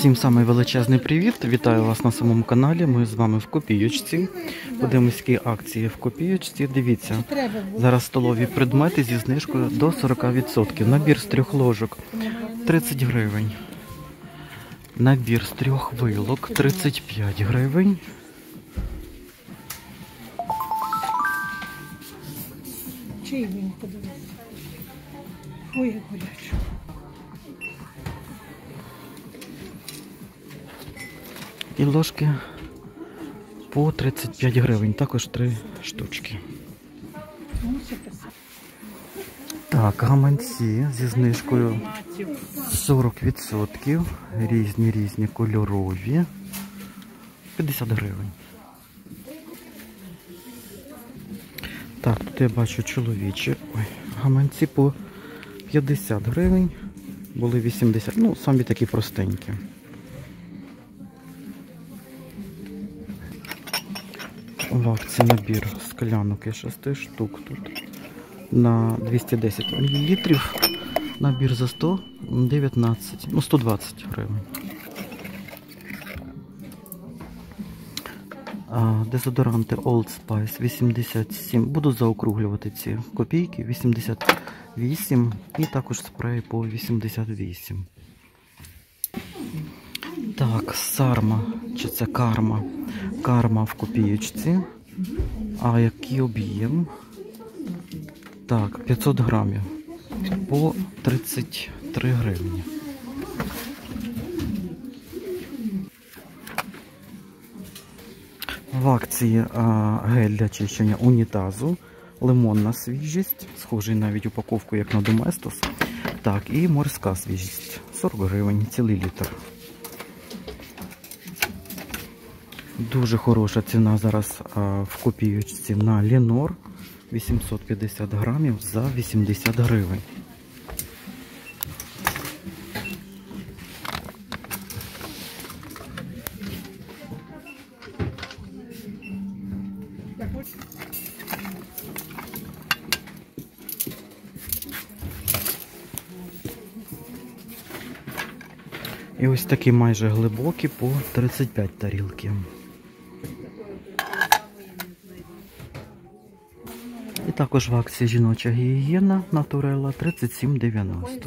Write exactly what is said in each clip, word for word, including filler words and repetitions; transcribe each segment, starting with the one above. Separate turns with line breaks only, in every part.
Всім самий величезний привіт! Вітаю вас на самому каналі. Ми з вами в Копійочці. Подивимось, які акції в Копійочці. Дивіться, зараз столові предмети зі знижкою до сорок відсотків. Набір з трьох ложок тридцять гривень. Набір з трьох вилок тридцять п'ять гривень.
Чий він, подивись. Ой, як горячо.
І ложки по тридцять п'ять гривень, також три штучки. Так, гаманці зі знижкою сорок відсотків, різні-різні кольорові, п'ятдесят гривень. Так, тут я бачу чоловічі, ой, гаманці по п'ятдесят гривень, були вісімдесят, ну, самі такі простенькі. В акції набір склянок і шести штук тут на двісті десять мілілітрів. Набір за сто дев'ятнадцять, ну сто двадцять гривень. А, дезодоранти Old Spice вісімдесят сім. Буду заокруглювати ці копійки. вісімдесят вісім. І також спрей по вісімдесят вісім. Так, сарма, чи це карма. Карма в Копійочці. А який об'єм? Так, п'ятсот грамів. По тридцять три гривні. В акції а, гель для чищення унітазу. Лимонна свіжість. Схожий навіть упаковку, як на Доместос. Так, і морська свіжість. сорок гривень, цілий літр. Дуже хороша ціна зараз а, в Копійочці на Ленор. вісімсот п'ятдесят грамів за вісімдесят гривень. І ось такі майже глибокі по тридцять п'ять тарілки. І також в акції жіноча гігієна Натурелла тридцять сім дев'яносто.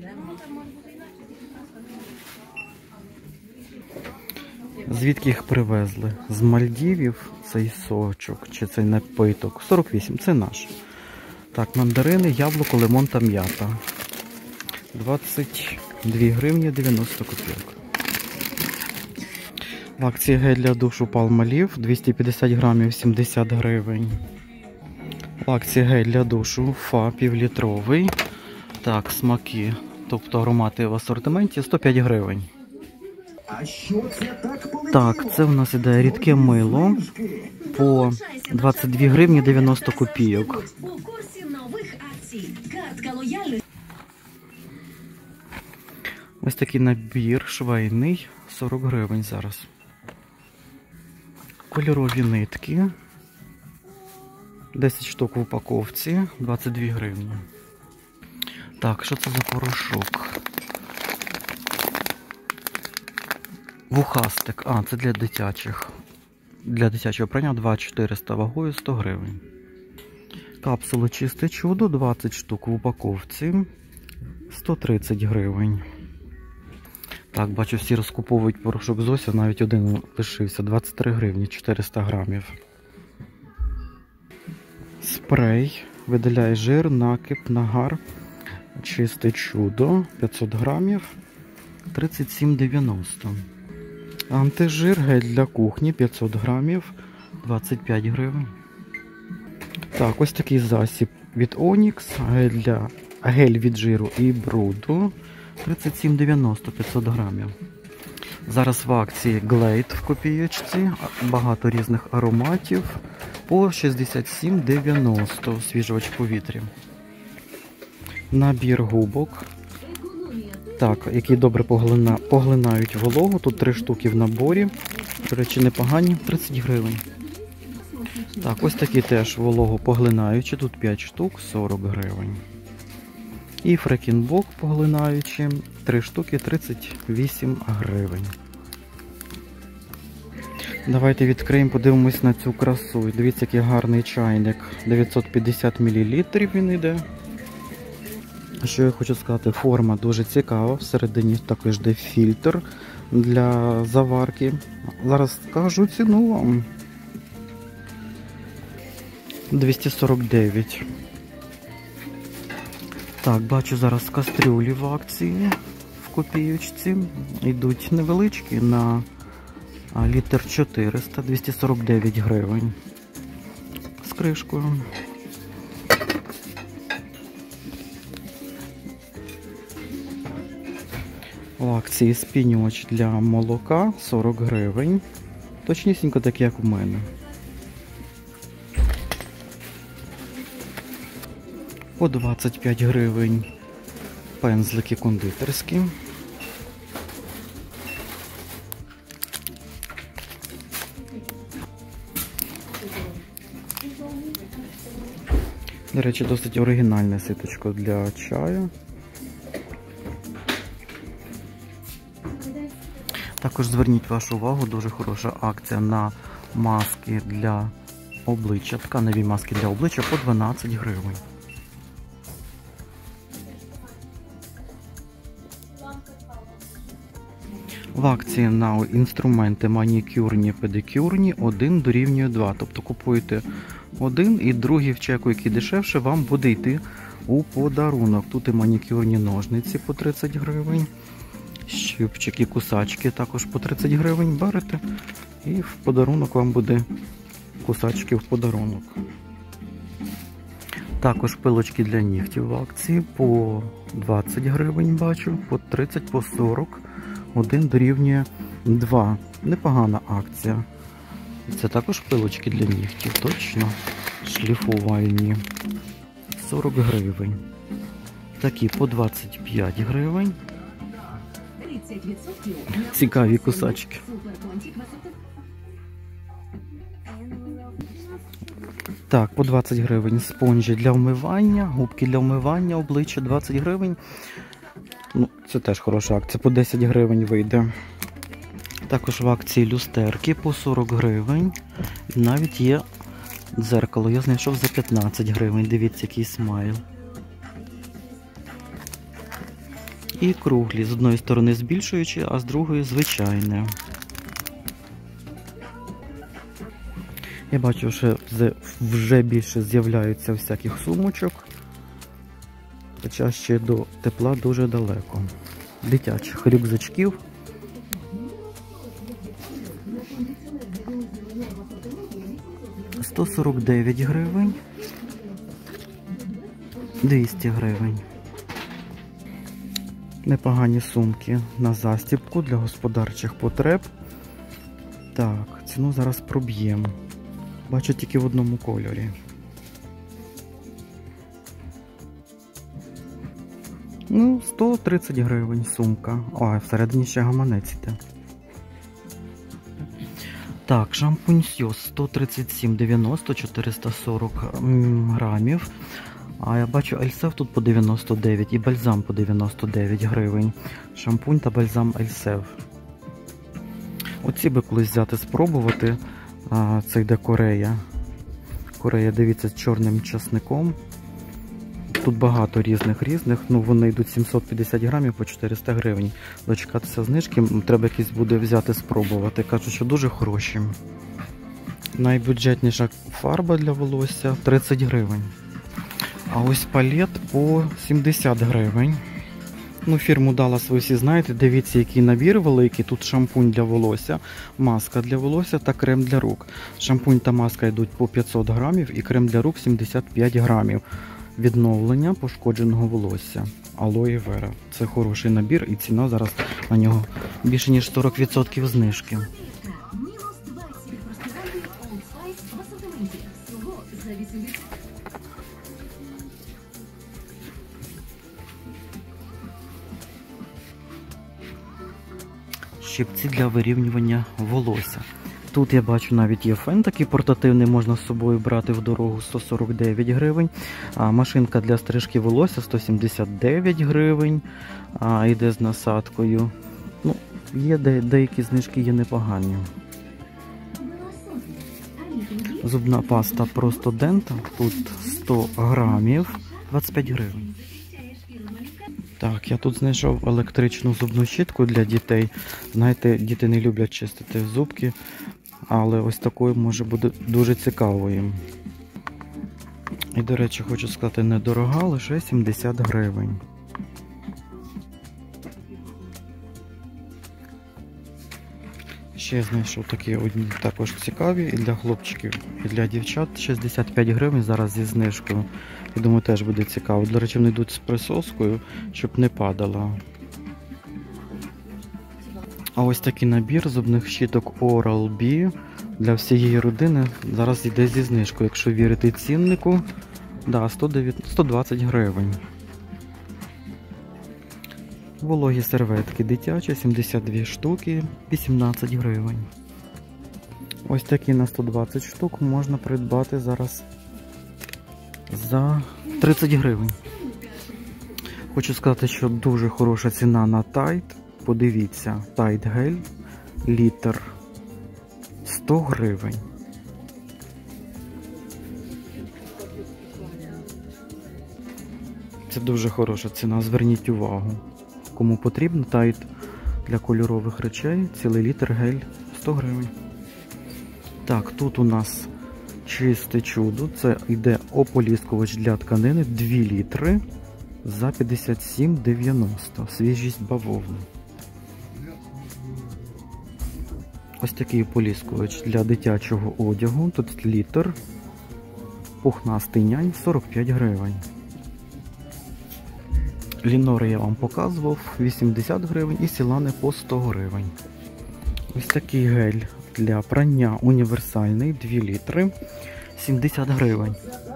Звідки їх привезли? З Мальдівів цей сочок, чи цей напиток. сорок вісім, це наш. Так, мандарини, яблуко, лимон та м'ята. двадцять дві гривні дев'яносто копійок. В акції гель для душу Palmolive двісті п'ятдесят грамів сімдесят гривень. В акції гель для душу Фа півлітровий. Так, смаки, тобто аромати в асортименті сто п'ять гривень. Так, це в нас іде рідке мило по двадцять дві гривні дев'яносто копійок. Ось такий набір швейний, сорок гривень зараз. Кольорові нитки, десять штук в упаковці, двадцять дві гривні. Так, що це за порошок? Вухастик, а, це для дитячих. Для дитячого прання два чотириста вагою сто гривень. Капсули чисте чудо, двадцять штук в упаковці, сто тридцять гривень. Так, бачу, всі розкуповують порошок Зося, навіть один лишився, двадцять три гривні, чотириста грамів. Спрей, видаляє жир, накип, нагар, чисте чудо, п'ятсот грамів, тридцять сім дев'яносто. Антижир, гель для кухні, п'ятсот грамів, двадцять п'ять гривень. Так, ось такий засіб від Онікс, гель, для, гель від жиру і бруду, тридцять сім дев'яносто, п'ятсот грамів. Зараз в акції Glade в Копійочці, багато різних ароматів, по шістдесят сім дев'яносто, освіжувач повітря. Набір губок, так, які добре поглина, поглинають вологу, тут три штуки в наборі, до речі, непогані, тридцять гривень. Так, ось такі теж вологу поглинаючі, тут п'ять штук, сорок гривень. І фрекінбок поглинаючи, три штуки тридцять вісім гривень. Давайте відкриємо, подивимось на цю красу. Дивіться, який гарний чайник. дев'ятсот п'ятдесят мілілітрів він йде. Що я хочу сказати, форма дуже цікава. Всередині також йде фільтр для заварки. Зараз скажу ціну вам. двісті сорок дев'ять. Так, бачу зараз кастрюлі в акції в копійочці. Йдуть невеличкі на літр чотириста, двісті сорок дев'ять гривень. З кришкою. В акції спінювач для молока сорок гривень. Точнісінько так, як у мене. По двадцять п'ять гривень пензлики кондитерські. До речі, досить оригінальне ситочко для чаю. Також зверніть вашу увагу, дуже хороша акція на маски для обличчя. Тканеві маски для обличчя по дванадцять гривень. В акції на інструменти манікюрні, педикюрні один дорівнює два. Тобто купуєте один і другий в чеку, який дешевше, вам буде йти у подарунок. Тут і манікюрні ножниці по тридцять гривень. Щипчики, кусачки також по тридцять гривень берете. І в подарунок вам буде кусачки в подарунок. Також пилочки для нігтів в акції по двадцять гривень бачу, по тридцять, по сорок. один дорівнює два. Непогана акція. Це також пилочки для нігтів, точно. Шліфувальні. сорок гривень. Такі по двадцять п'ять гривень. Цікаві кусачки. Так, по двадцять гривень спонжі для вмивання, губки для вмивання, обличчя двадцять гривень. Ну, це теж хороша акція, по десять гривень вийде. Також в акції люстерки по сорок гривень. І навіть є дзеркало, я знайшов за п'ятнадцять гривень. Дивіться, який смайл. І круглі, з одної сторони збільшуючі, а з другої звичайне. Я бачу, що вже більше з'являються всяких сумочок. Хоча ще до тепла дуже далеко. Дитячих рюкзачків. сто сорок дев'ять гривень. двісті гривень. Непогані сумки на застібку для господарчих потреб. Так, ціну зараз проб'ємо. Бачу тільки в одному кольорі. Ну, сто тридцять гривень сумка. Ой, всередині ще гаманець іде. Так, шампунь Сьос сто тридцять сім дев'яносто, чотириста сорок грамів. А я бачу Ельсев тут по дев'яносто дев'ять і бальзам по дев'яносто дев'ять гривень. Шампунь та бальзам Ельсев. Оці би колись взяти спробувати. А, це йде Корея. Корея, дивіться, з чорним часником. Тут багато різних-різних, ну вони йдуть сімсот п'ятдесят грамів по чотириста гривень. Дочекатися знижки, треба якісь буде взяти спробувати. Кажуть, що дуже хороші. Найбюджетніша фарба для волосся тридцять гривень. А ось палет по сімдесят гривень. Ну, фірму Dallas ви всі знаєте. Дивіться, який набір великий. Тут шампунь для волосся, маска для волосся та крем для рук. Шампунь та маска йдуть по п'ятсот грамів і крем для рук сімдесят п'ять грамів. Відновлення пошкодженого волосся. Алоє Вера. Це хороший набір і ціна зараз на нього більше ніж сорок відсотків знижки. Щипці для вирівнювання волосся. Тут я бачу навіть є фен такий портативний, можна з собою брати в дорогу, сто сорок дев'ять гривень. А машинка для стрижки волосся сто сімдесят дев'ять гривень. А, йде з насадкою. Ну, є де, деякі знижки є непогані. Зубна паста просто дента, тут сто грамів, двадцять п'ять гривень. Так, я тут знайшов електричну зубну щітку для дітей. Знаєте, діти не люблять чистити зубки, але ось такою може бути дуже цікавою. І, до речі, хочу сказати, недорога, лише сімдесят гривень. Ще знайшов такі одні також цікаві і для хлопчиків, і для дівчат. шістдесят п'ять гривень зараз зі знижкою. Я думаю, теж буде цікаво. До речі, вони йдуть з присоскою, щоб не падала. А ось такий набір зубних щіток Oral-B для всієї родини зараз йде зі знижкою. Якщо вірити ціннику, да, сто двадцять гривень. Вологі серветки дитячі, сімдесят дві штуки, вісімнадцять гривень. Ось такі на сто двадцять штук можна придбати зараз за тридцять гривень. Хочу сказати, що дуже хороша ціна на Tide. Подивіться, Tide гель, літр, сто гривень. Це дуже хороша ціна, зверніть увагу. Кому потрібно, Tide для кольорових речей, цілий літр гель, сто гривень. Так, тут у нас чисте чудо, це йде ополіскувач для тканини, два літри за п'ятдесят сім дев'яносто, свіжість бавовни. Ось такий ополіскувач для дитячого одягу, тут літр, пухнастий нянь, сорок п'ять гривень. Лінори я вам показував, вісімдесят гривень і сілани по сто гривень. Ось такий гель для прання універсальний, два літри, сімдесят гривень.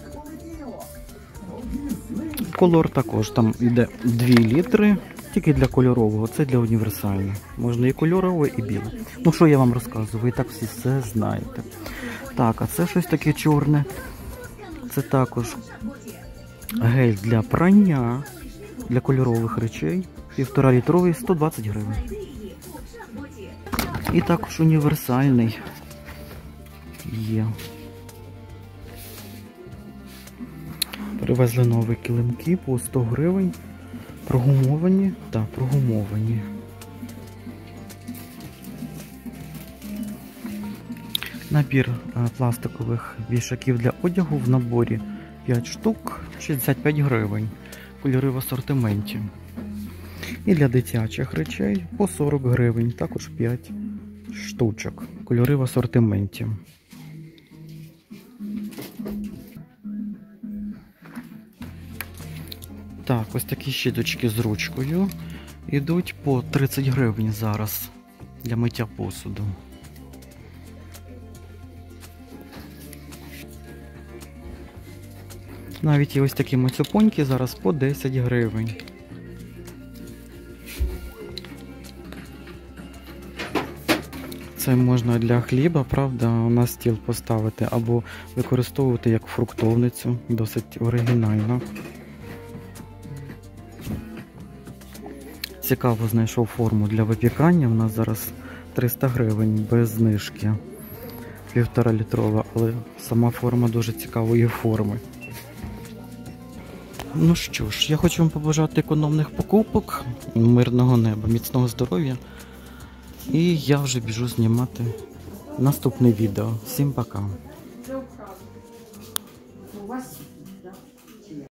Колор також, там йде два літри, тільки для кольорового, це для універсального. Можна і кольоровий, і білий. Ну що я вам розказую, ви і так всі все знаєте. Так, а це щось таке чорне. Це також гель для прання, для кольорових речей, півтора літровий, сто двадцять гривень. І також універсальний є. Привезли нові килимки по сто гривень, прогумовані та прогумовані. Набір пластикових вішаків для одягу в наборі п'ять штук, шістдесят п'ять гривень. Кольори в асортименті. І для дитячих речей по сорок гривень, також п'ять штучок. Кольори в асортименті. Так, ось такі щіточки з ручкою йдуть по тридцять гривень зараз для миття посуду. Навіть є ось такі мацюпоньки зараз по десять гривень. Це можна для хліба, правда, на стіл поставити або використовувати як фруктовницю, досить оригінально. Цікаво знайшов форму для випікання, у нас зараз триста гривень без знижки. Півтора літрова, але сама форма дуже цікавої форми. Ну що ж, я хочу вам побажати економних покупок, мирного неба, міцного здоров'я. І я вже біжу знімати наступне відео. Всім пока!